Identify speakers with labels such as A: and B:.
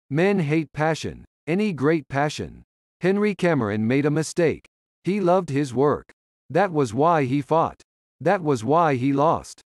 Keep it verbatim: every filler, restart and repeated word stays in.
A: Men hate passion, any great passion. Henry Cameron made a mistake. He loved his work. That was why he fought. That was why he lost.